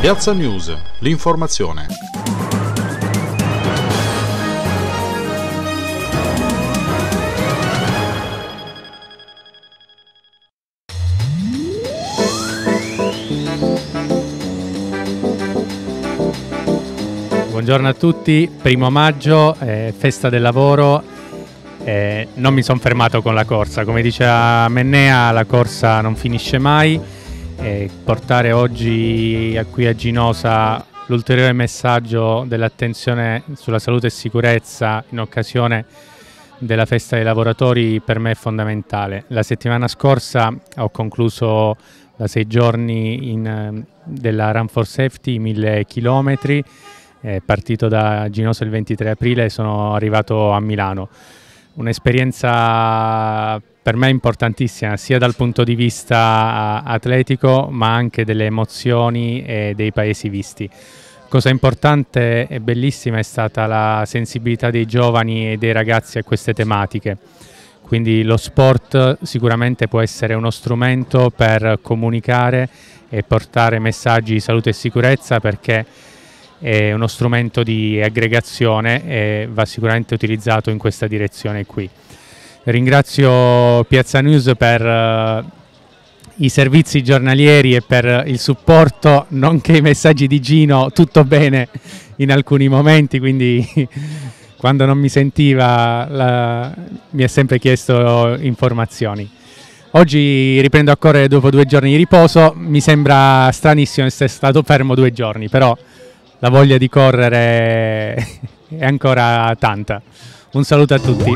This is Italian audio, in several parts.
Piazza News, l'informazione. Buongiorno a tutti, 1° maggio, festa del lavoro. Non mi sono fermato con la corsa, come diceva Mennea, la corsa non finisce mai. Portare oggi qui a Ginosa l'ulteriore messaggio dell'attenzione sulla salute e sicurezza in occasione della festa dei lavoratori per me è fondamentale. La settimana scorsa ho concluso da 6 giorni della Run for Safety, 1000 chilometri, partito da Ginosa il 23 aprile e sono arrivato a Milano. Un'esperienza per me importantissima sia dal punto di vista atletico ma anche delle emozioni e dei paesi visti. Cosa importante e bellissima è stata la sensibilità dei giovani e dei ragazzi a queste tematiche. Quindi lo sport sicuramente può essere uno strumento per comunicare e portare messaggi di salute e sicurezza, perché è uno strumento di aggregazione e va sicuramente utilizzato in questa direzione qui. Ringrazio Piazza News per i servizi giornalieri e per il supporto, nonché i messaggi di Gino, tutto bene in alcuni momenti, quindi quando non mi sentiva mi ha sempre chiesto informazioni. Oggi riprendo a correre dopo 2 giorni di riposo, mi sembra stranissimo essere stato fermo 2 giorni, però la voglia di correre è ancora tanta. Un saluto a tutti.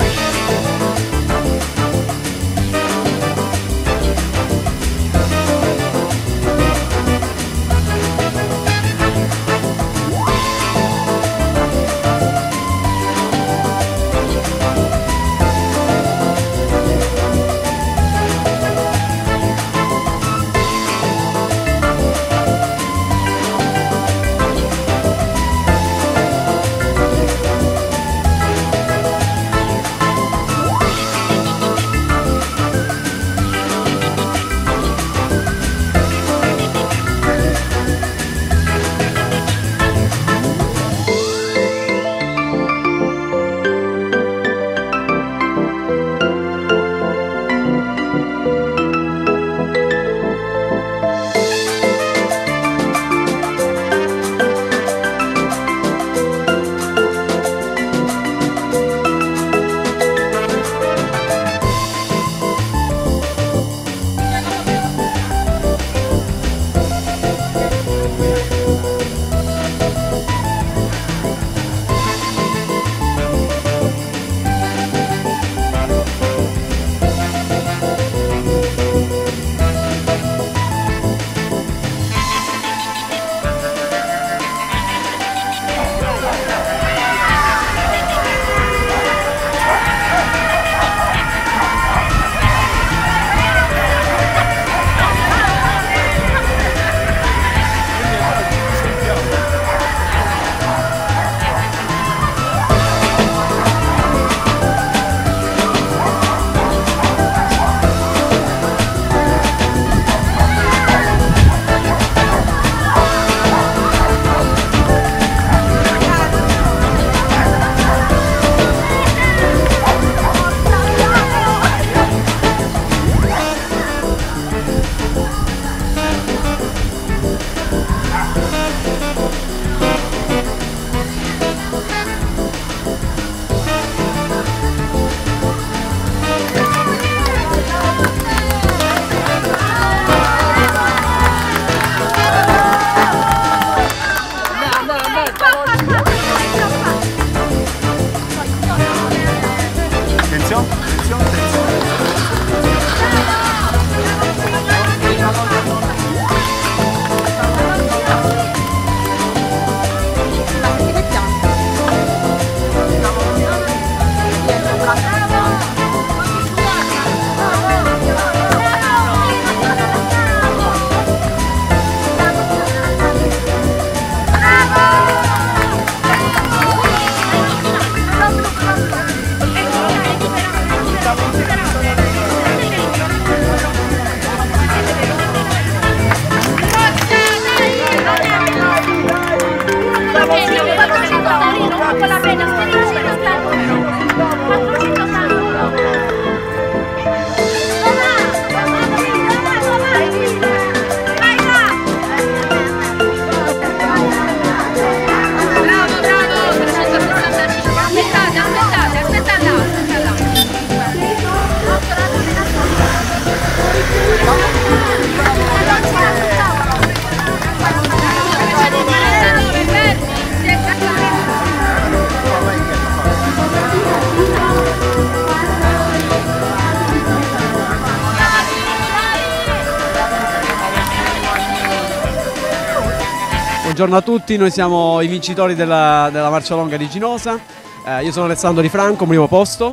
Buongiorno a tutti, noi siamo i vincitori della Marcia Longa di Ginosa. Io sono Alessandro Di Franco, primo posto.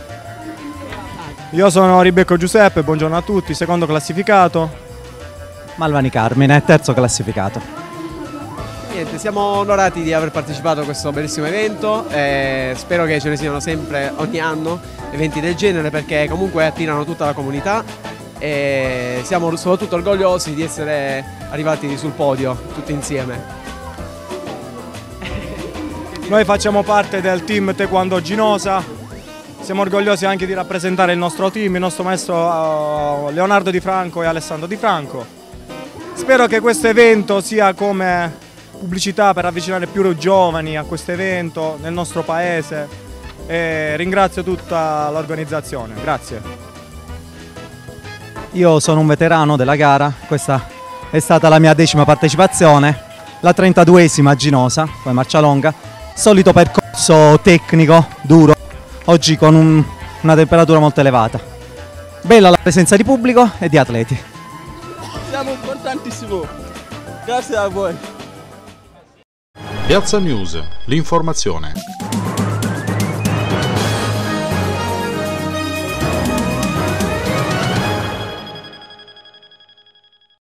Io sono Ribecco Giuseppe, buongiorno a tutti, secondo classificato. Malvani Carmine, terzo classificato. Niente, siamo onorati di aver partecipato a questo bellissimo evento e spero che ce ne siano sempre ogni anno eventi del genere, perché comunque attirano tutta la comunità e siamo soprattutto orgogliosi di essere arrivati sul podio tutti insieme. Noi facciamo parte del team Taekwondo Ginosa, siamo orgogliosi anche di rappresentare il nostro team, il nostro maestro Leonardo Di Franco e Alessandro Di Franco. Spero che questo evento sia come pubblicità per avvicinare più giovani a questo evento nel nostro paese e ringrazio tutta l'organizzazione, grazie. Io sono un veterano della gara, questa è stata la mia 10ª partecipazione, la 32esima a Ginosa, come marcia longa, solito percorso tecnico, duro, oggi con una temperatura molto elevata. Bella la presenza di pubblico e di atleti. Siamo contentissimi, grazie a voi. Piazza News, l'informazione.